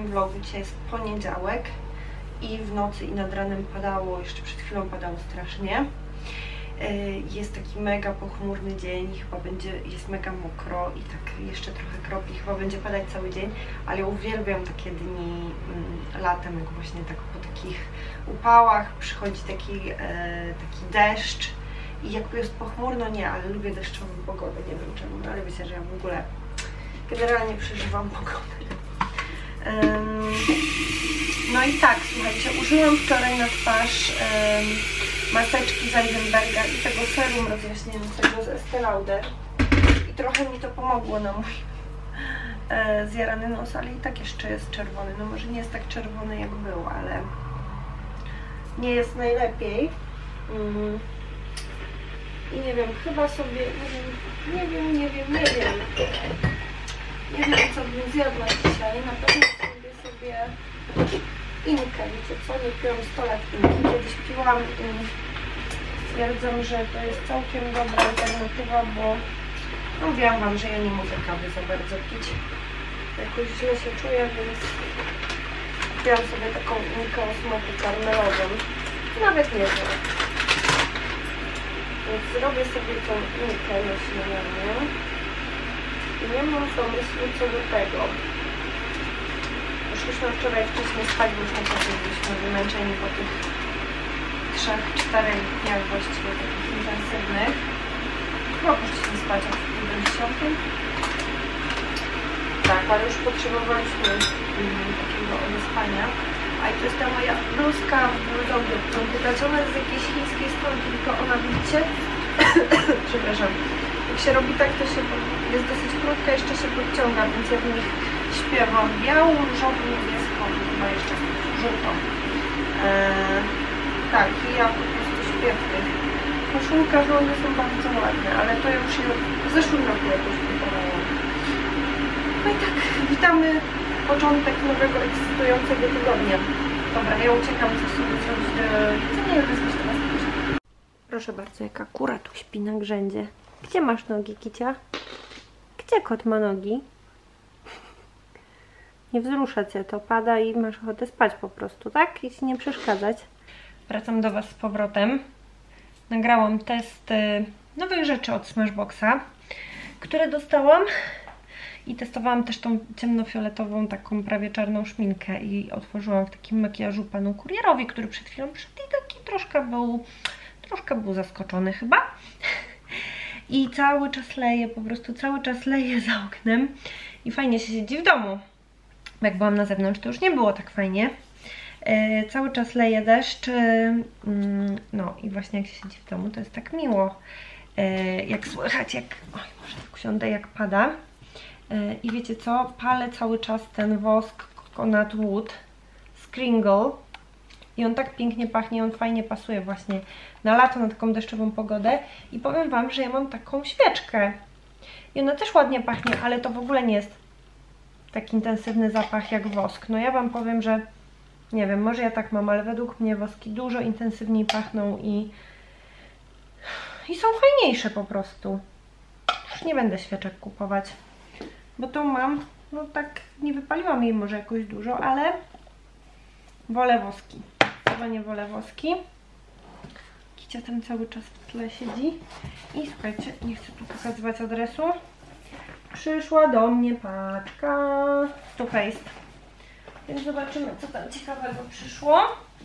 vlogu. Dzisiaj jest poniedziałek i w nocy i nad ranem padało, jeszcze przed chwilą padało strasznie. Jest taki mega pochmurny dzień, chyba jest mega mokro i tak jeszcze trochę kropli, chyba będzie padać cały dzień, ale ja uwielbiam takie dni latem, jak właśnie tak po takich upałach przychodzi taki deszcz i jak jest pochmurno, nie, ale lubię deszczową pogodę, nie wiem czemu, ale wiecie, że ja w ogóle generalnie przeżywam pogodę. No i tak, słuchajcie, użyłam wczoraj na twarz maseczki z Heidelberga i tego serum rozjaśniającego z Estée Lauder i trochę mi to pomogło na mój zjarany nos, ale i tak jeszcze jest czerwony. No może nie jest tak czerwony jak był, ale nie jest najlepiej. I nie wiem, chyba sobie, nie wiem co bym zjadła dzisiaj. Na pewno sobie inkę, wiecie co, nie piłam 100 lat inki, kiedyś piłam i stwierdzam, że to jest całkiem dobra alternatywa, bo mówiłam wam, że ja nie mogę kawy za bardzo pić. Jakoś źle się czuję, więc kupiłam sobie taką inkę o smaku karmelowym. Nawet nie wiem. Więc zrobię sobie tą inkę na śniadanie. I nie mam pomysłu co do tego. Poszliśmy wczoraj wcześniej spać, bo już naprawdę byliśmy wymęczeni po tych 3-4 dniach właściwie takich intensywnych. Chyba poszliśmy spać o 10. Tak, ale już potrzebowaliśmy takiego odespania. A i to jest ta moja bluzka w budowie, którą pytać, ona jest z jakiejś chińskiej strony, tylko ona, widzicie, przepraszam, jak się robi tak, to się jest dosyć krótka, jeszcze się podciąga, więc ja w nich śpiewam białą, różową, niebieską, chyba jeszcze żółtą. Tak, i ja po prostu śpię w tych koszulkach, no one są bardzo ładne, ale to ja już je w zeszłym roku jakoś kupowałam. No i tak, witamy początek nowego, ekscytującego tygodnia. Dobra, ja uciekam, co sobie coś jedzenia, wezmę się was. Proszę bardzo, jaka kura tu śpi na grzędzie. Gdzie masz nogi, Kicia? Gdzie kot ma nogi? Nie wzrusza cię, to pada i masz ochotę spać po prostu, tak? I ci nie przeszkadzać. Wracam do was z powrotem. Nagrałam test nowych rzeczy od Smashboxa, które dostałam. I testowałam też tą ciemnofioletową, taką prawie czarną szminkę i otworzyłam w takim makijażu panu kurierowi, który przed chwilą przyszedł i taki troszkę był zaskoczony chyba. I cały czas leje, po prostu cały czas leje za oknem i fajnie się siedzi w domu. Jak byłam na zewnątrz, to już nie było tak fajnie. Cały czas leje deszcz, no i właśnie jak się siedzi w domu, to jest tak miło. Jak słychać, oj, może tak usiądę, jak pada. I wiecie co? Palę cały czas ten wosk Coconut Wood z Kringle. I on tak pięknie pachnie, on fajnie pasuje właśnie na lato, na taką deszczową pogodę. I powiem wam, że ja mam taką świeczkę. I ona też ładnie pachnie, ale to w ogóle nie jest taki intensywny zapach jak wosk. No ja wam powiem, że nie wiem, może ja tak mam, ale według mnie woski dużo intensywniej pachną i są fajniejsze po prostu. Już nie będę świeczek kupować. Bo tą mam, no tak nie wypaliłam jej może jakoś dużo, ale wolę woski. Chyba nie wolę woski. Kicia tam cały czas w tle siedzi. I słuchajcie, nie chcę tu pokazywać adresu. Przyszła do mnie paczka Too Faced. Więc zobaczymy, co tam ciekawego przyszło.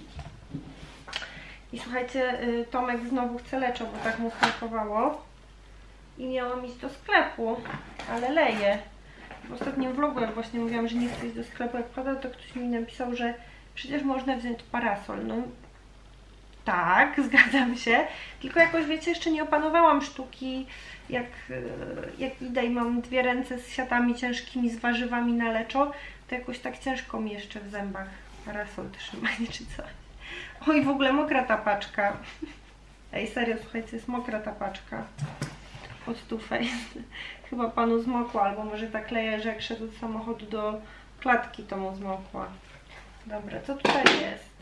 I słuchajcie, Tomek znowu chce leczo, bo tak mu smakowało. I miałam iść do sklepu, ale leje. W ostatnim vlogu, jak właśnie mówiłam, że nie chcę iść do sklepu, jak pada, to ktoś mi napisał, że przecież można wziąć parasol. No tak, zgadzam się. Tylko jakoś, wiecie, jeszcze nie opanowałam sztuki, jak idę i mam dwie ręce z siatami ciężkimi, z warzywami na leczo, to jakoś tak ciężko mi jeszcze w zębach parasol trzymanie czy coś. Oj, w ogóle mokra ta paczka. Ej, serio, słuchajcie, jest mokra ta paczka. Od Too Faced. Chyba panu zmokła, albo może tak leje, że jak szedł z samochodu do klatki, to mu zmokła. Dobra, co tutaj jest?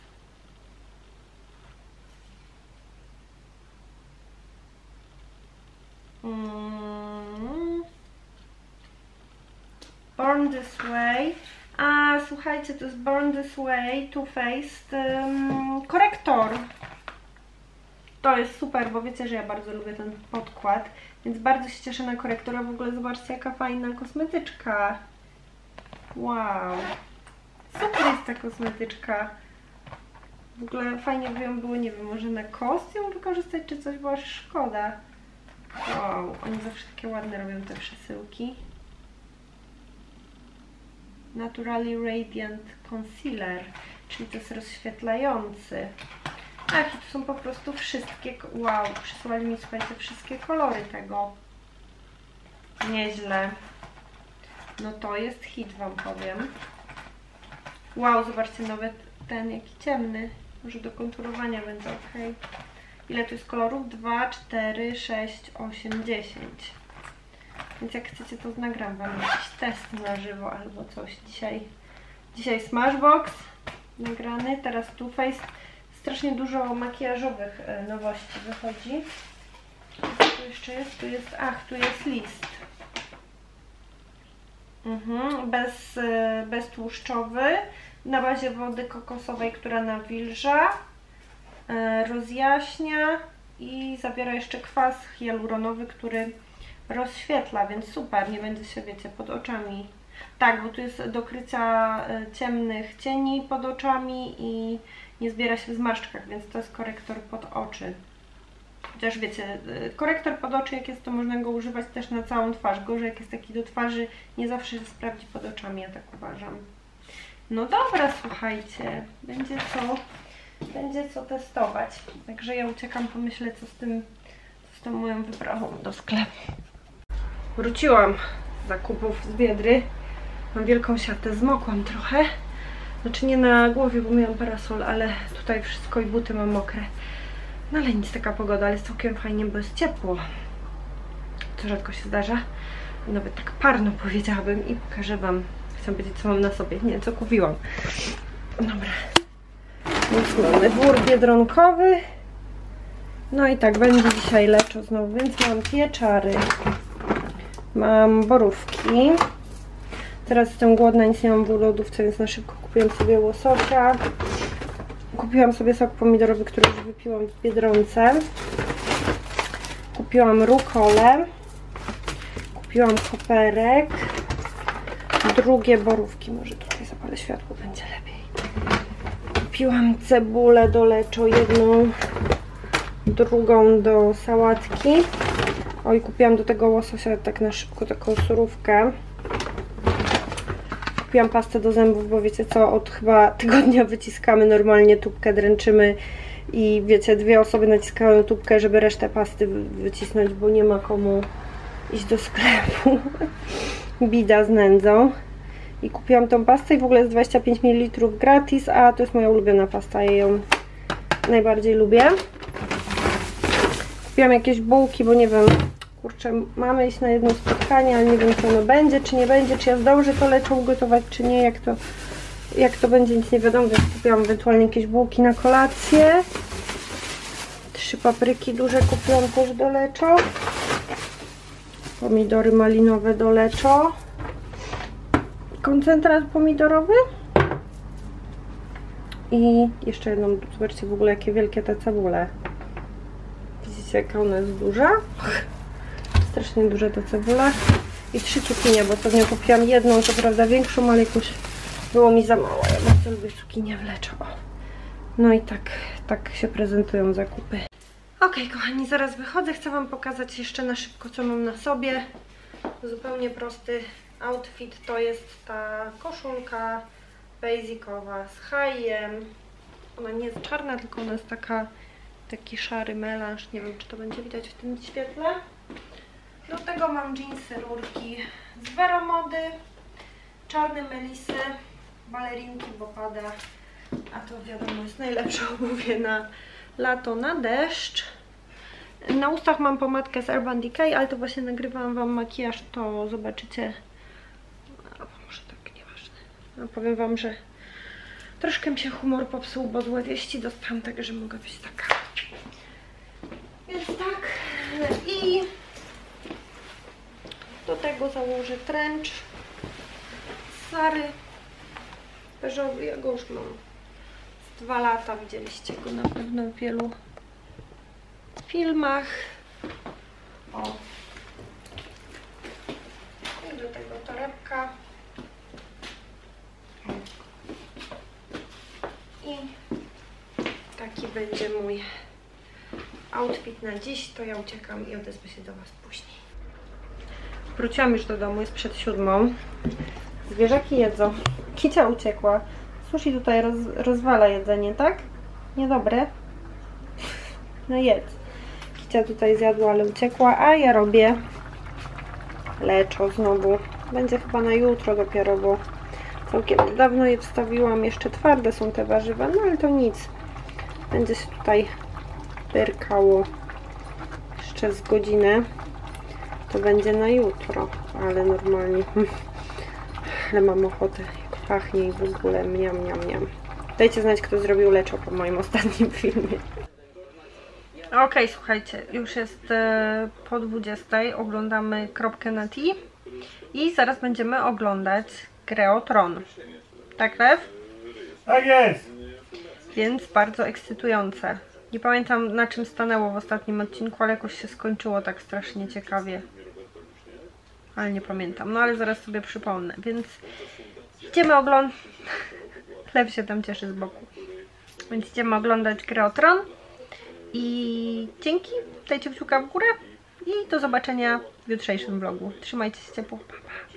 Born This Way. A słuchajcie, to jest Born This Way Too Faced korektor. To jest super, bo wiecie, że ja bardzo lubię ten podkład, więc bardzo się cieszę na korektora. W ogóle zobaczcie, jaka fajna kosmetyczka. Wow. Super jest ta kosmetyczka. W ogóle fajnie by ją było, nie wiem, może na kostium wykorzystać czy coś, bo aż szkoda. Wow, oni zawsze takie ładne robią te przesyłki. Naturally Radiant Concealer, czyli to jest rozświetlający. Ach, i tu są po prostu wszystkie, wow, przysłali mi, słuchajcie, wszystkie kolory tego. Nieźle. No to jest hit, wam powiem. Wow, zobaczcie, nawet ten jaki ciemny. Może do konturowania będzie ok. Ile tu jest kolorów? 2, 4, 6, 8, 10. Więc jak chcecie, to nagram wam jakiś test na żywo albo coś. Dzisiaj Smashbox nagrany, teraz Too Faced. Strasznie dużo makijażowych nowości wychodzi. Co tu jeszcze jest? Tu jest list. Beztłuszczowy, na bazie wody kokosowej, która nawilża, rozjaśnia i zawiera jeszcze kwas hialuronowy, który rozświetla, więc super, nie będzie się, wiecie, pod oczami. Tak, bo tu jest do krycia ciemnych cieni pod oczami i nie zbiera się w zmarszczkach, więc to jest korektor pod oczy. Chociaż wiecie, korektor pod oczy jak jest, to można go używać też na całą twarz. Gorzej jak jest taki do twarzy, nie zawsze się sprawdzi pod oczami, ja tak uważam. No dobra, słuchajcie, będzie co testować. Także ja uciekam, pomyślę co z tą moją wyprawą do sklepu. Wróciłam z zakupów z Biedry. Mam wielką siatę, zmokłam trochę. Znaczy nie na głowie, bo miałam parasol, ale tutaj wszystko i buty mam mokre. No ale nic, taka pogoda, ale jest całkiem fajnie, bo jest ciepło. Co rzadko się zdarza. Nawet tak parno powiedziałabym i pokażę wam. Chcę powiedzieć, co mam na sobie. Nie, co kupiłam. Dobra. Więc mamy wór biedronkowy. No i tak, będzie dzisiaj leczo znowu, więc mam pieczary. Mam borówki. Teraz jestem głodna, nic nie mam w lodówce, więc na szybko kupiłam sobie łososia. Kupiłam sobie sok pomidorowy, który już wypiłam w Biedronce. Kupiłam rukolę. Kupiłam koperek. Drugie borówki. Może tutaj zapalę światło, będzie lepiej. Kupiłam cebulę do leczo, jedną, drugą do sałatki. Oj, kupiłam do tego łososia tak na szybko taką surówkę. Kupiłam pastę do zębów, bo wiecie co, od chyba tygodnia wyciskamy normalnie tubkę, dręczymy i wiecie, 2 osoby naciskają tubkę, żeby resztę pasty wycisnąć, bo nie ma komu iść do sklepu. Bida z nędzą. I kupiłam tą pastę i w ogóle jest 25 ml gratis, a to jest moja ulubiona pasta, ja ją najbardziej lubię. Kupiłam jakieś bułki, bo nie wiem, kurczę, mamy iść na jedno spotkanie, ale nie wiem, czy ono będzie, czy nie będzie, czy ja zdążę to leczo ugotować, czy nie, jak to będzie, nic nie wiadomo, więc kupiłam ewentualnie jakieś bułki na kolację. 3 papryki duże kupiłam też do leczo. Pomidory malinowe do leczo. Koncentrat pomidorowy. I jeszcze jedną, zobaczcie w ogóle jakie wielkie te cebule. Widzicie jaka ona jest duża? Strasznie duże te cebule. I 3 cukinie, bo ostatnio kupiłam jedną, co prawda większą, ale jakoś było mi za mało. Ja bardzo lubię cukinie w leczo. No i tak się prezentują zakupy. Ok, kochani, zaraz wychodzę. Chcę wam pokazać jeszcze na szybko, co mam na sobie. Zupełnie prosty outfit. To jest ta koszulka basicowa z hajem. Ona nie jest czarna, tylko ona jest taki szary melanż. Nie wiem, czy to będzie widać w tym świetle. Do tego mam dżinsy, rurki z Veromody, czarne melisy, balerinki, bo pada, a to wiadomo jest najlepsze obuwie na lato, na deszcz. Na ustach mam pomadkę z Urban Decay, ale to właśnie nagrywałam wam makijaż, to zobaczycie. Może tak, nieważne. No, powiem wam, że troszkę mi się humor popsuł, bo złe wieści dostałam, także mogę być taka. Więc tak. I do tego założę trench z Sary. beżowy, ja go już mam z 2 lata, widzieliście go na pewno w wielu filmach. O. I do tego torebka. I taki będzie mój outfit na dziś. To ja uciekam i odezwę się do Was później. Wróciłam już do domu, jest przed 7. Zwierzaki jedzą. Kicia uciekła. Sushi tutaj rozwala jedzenie, tak? Niedobre? No jedz. Kicia tutaj zjadła, ale uciekła, a ja robię leczo znowu. Będzie chyba na jutro dopiero, bo całkiem dawno je wstawiłam. Jeszcze twarde są te warzywa, no ale to nic. Będzie się tutaj pyrkało jeszcze z godzinę. To będzie na jutro, ale normalnie. Ale mam ochotę, jak pachnie i w ogóle miam. Dajcie znać, kto zrobił leczo po moim ostatnim filmie. Okej, słuchajcie, już jest po 20. Oglądamy Kropkę na T i zaraz będziemy oglądać Grę o Tron. Tak, Lew? Tak jest! Więc bardzo ekscytujące. Nie pamiętam, na czym stanęło w ostatnim odcinku, ale jakoś się skończyło tak strasznie ciekawie. Ale nie pamiętam, no ale zaraz sobie przypomnę, więc idziemy oglądać. Lew się tam cieszy z boku. Więc idziemy oglądać Grę o Tron. I dzięki, dajcie kciuka w górę i do zobaczenia w jutrzejszym vlogu. Trzymajcie się ciepło, pa, pa.